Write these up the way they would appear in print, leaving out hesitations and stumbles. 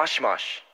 마시마시.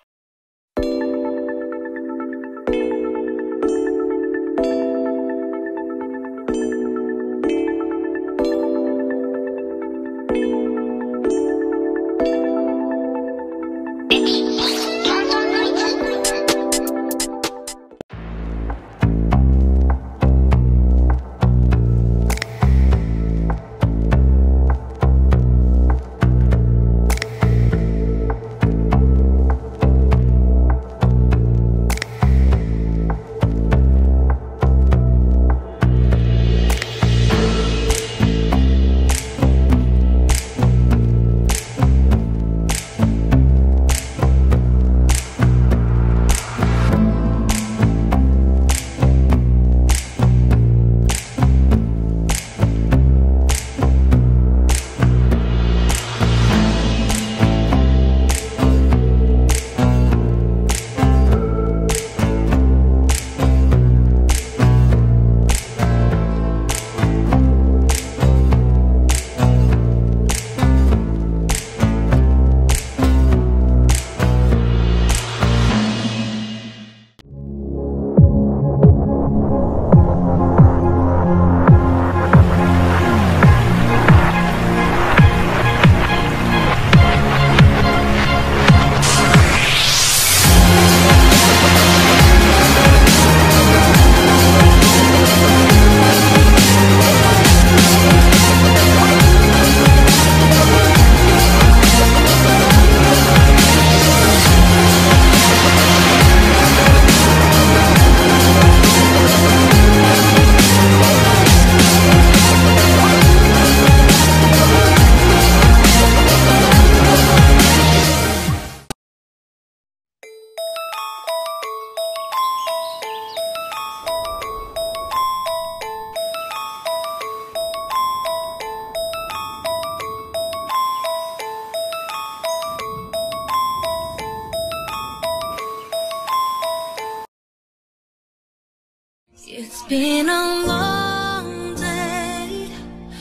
It's been a long day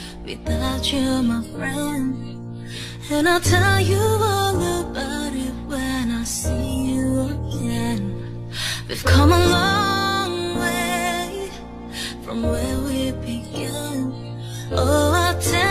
without you, my friend, and I'll tell you all about it when I see you again. We've come a long way from where we began. Oh, I'll tell